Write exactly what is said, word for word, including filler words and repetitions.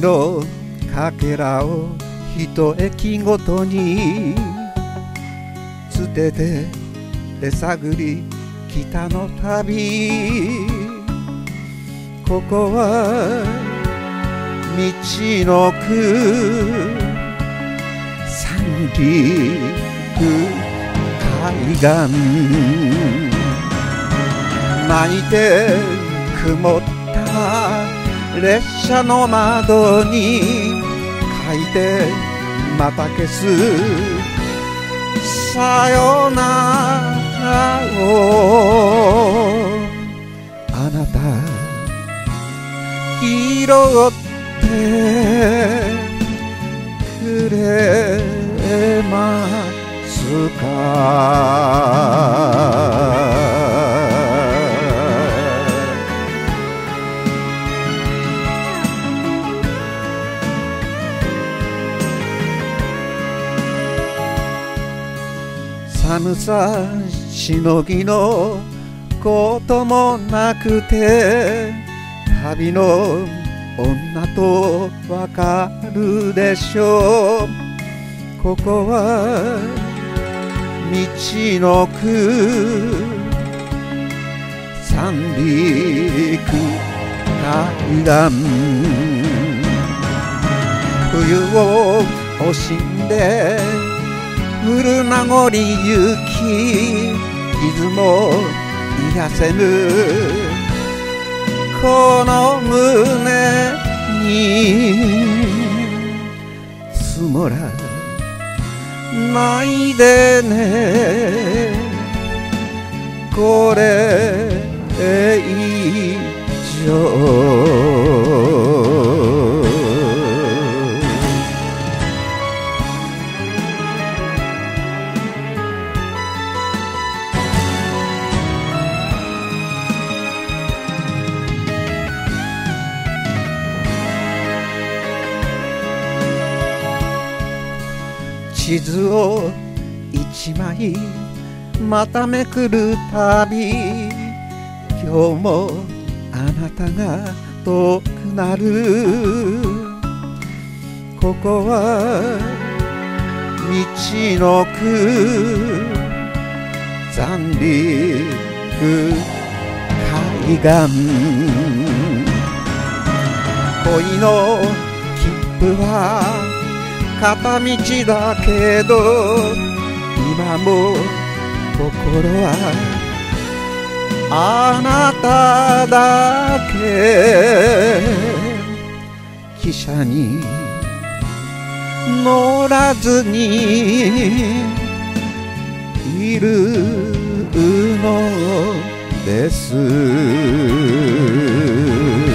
のかけらを一駅ごとに捨てて手探り北の旅。ここは道のく三陸海岸。泣いて曇った列車の窓に書いてまた消すさよならを。あなた拾ってくれますか。寒さしのぎのこともなくて旅の女とわかるでしょう。ここは道のく三陸海岸。冬を惜しんで降る名残雪、傷も癒せぬこの胸に積もらないでね。これ以上地図を一枚まためくるたび、今日もあなたが遠くなる。ここは道のく三陸海岸。恋の切符は片道だけど今も心はあなただけ。汽車に乗らずにいるのです。